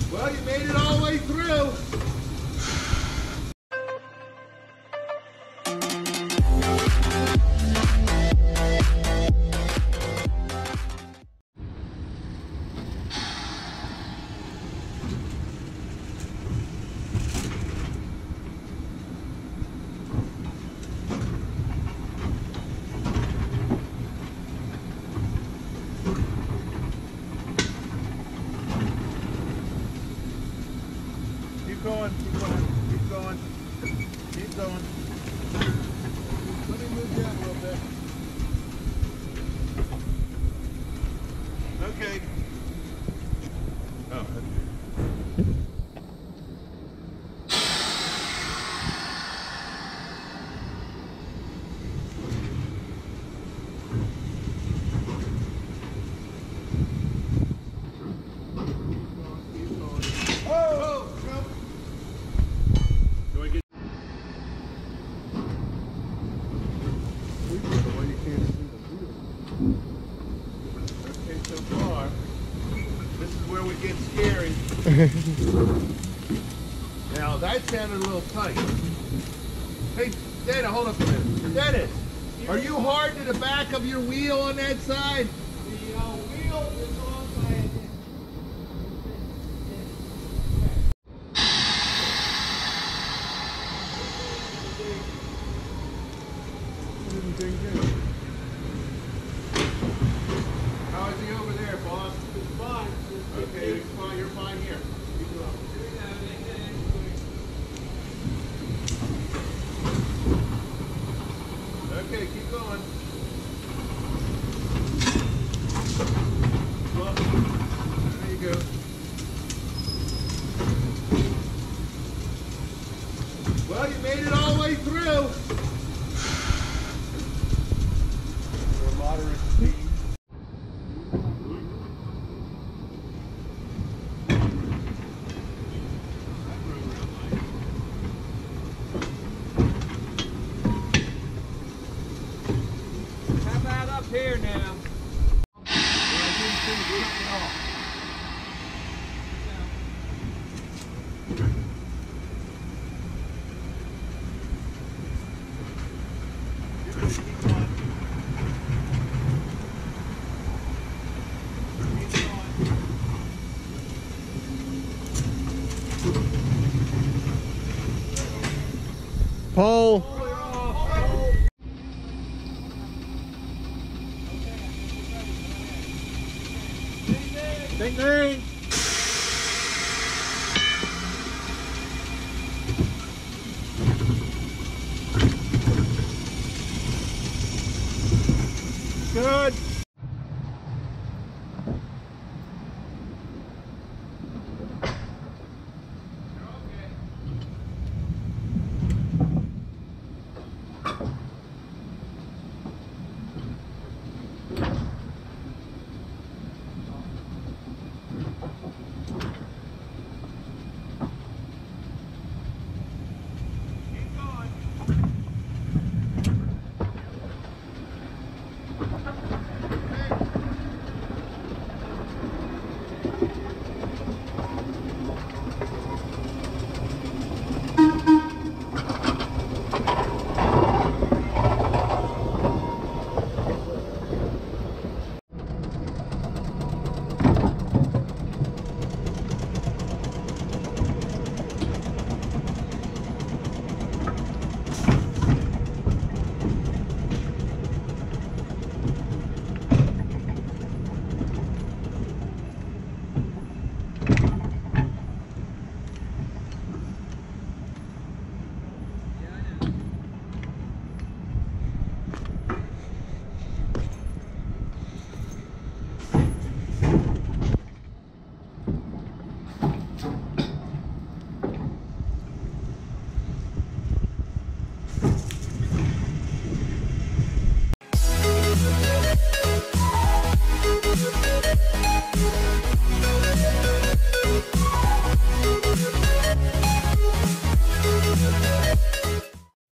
Well, you made it all the way through. Keep going, keep going, keep going, keep going. Let me move down a little bit. Okay. Oh, get scary. Now that sounded a little tight. Hey, Dana, hold up a minute. Dennis, are you hard to the back of your wheel on that side? The wheel is on by a How is he over there, boss? It's fine. Okay, it's fine. You're fine here. Keep going. Okay, keep going. Well, there you go. Well, you made it all the way through. For a moderate speed. Here now. Paul. Ding ding! Good!